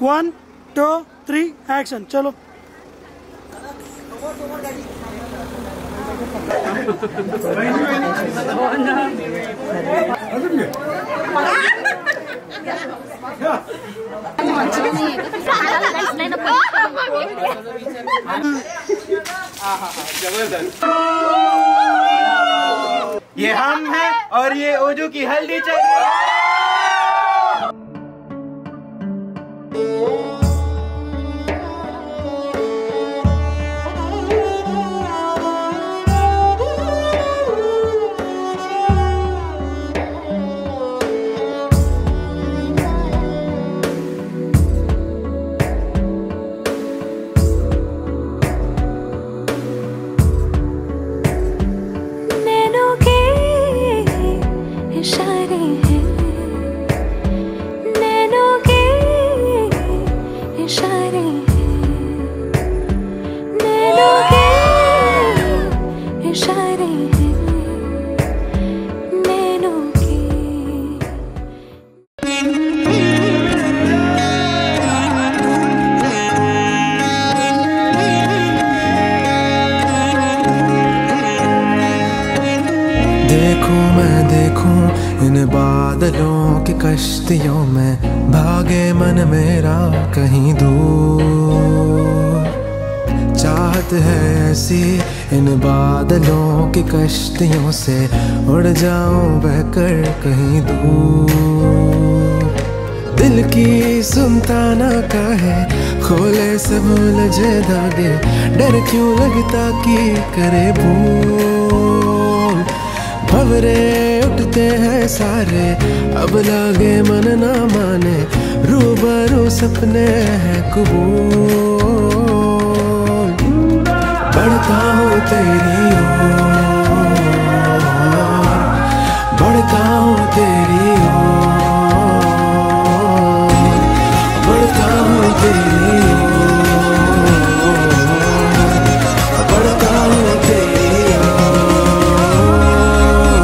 1 2 3 action. चलो ये हम हैं और ये ओजू की हल्दी चल रही है। देखूं मैं देखूं इन बादलों की कश्तियों में, भागे मन मेरा कहीं दूर। चाहत है ऐसी इन बादलों की कश्तियों से, उड़ जाऊं बहकर कहीं दूर। दिल की सुनता ना काहे, खोले सब उलझे धागे, डर क्यों लगता कि करे भूल। भंवरे उठते हैं सारे, अब लागे मन ना माने, रूबरू सपने हैं कबूल। बढ़ता हूँ तेरी ओर, बढ़ता हूँ तेरी ओर, बढ़ता हूँ तेरी ओर, बढ़ता हूँ तेरी ओर।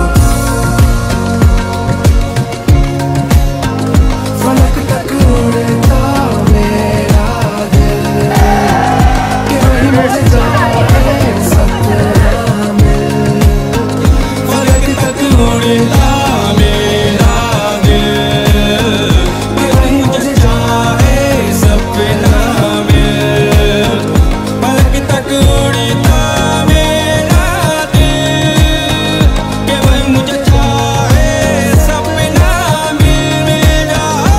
फलक तक उड़ता मेरा दिल, कि वही मुझे जाए सपना में। फलक तक उड़ता मेरा दिल, कि वही मुझे जाए सपना में। फलक तक उड़ता मेरा दिल, कि वही मुझे जाए सपना में मेरा।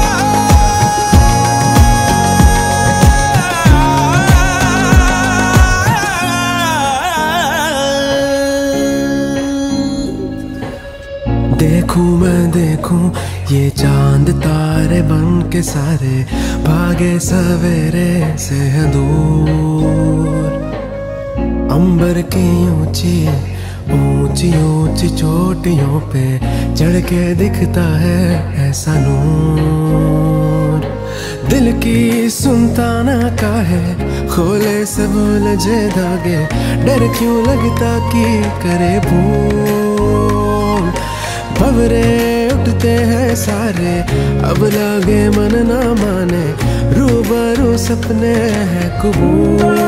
देखूं मैं देखूं ये चांद तारे बन के सारे, भागे सवेरे से है दूर। अंबर की ऊंची ऊंची ऊंची चोटियों पे चढ़ के दिखता है ऐसा नूर। दिल की सुनता ना काहे, खोले सब उलझे धागे, डर क्यों लगता कि करे भूल। भंवरे उठते हैं सारे, अब लागे मन ना माने, रूबरू सपने हैं कबूल।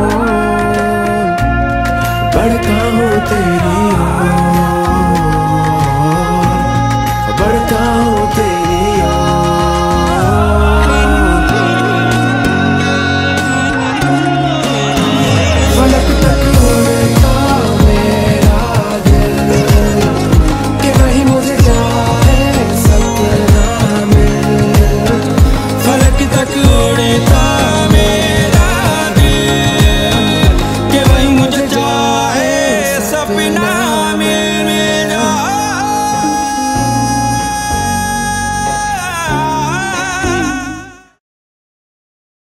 बढ़ता हूँ तेरी ओर, बढ़ता हूँ तेरी ओर। फलक तक उड़ता मेरा दिल, कि वही मुझे जाए सपना में। फलक तक उड़ता मेरा दिल, कि वही मुझे जाए सपना।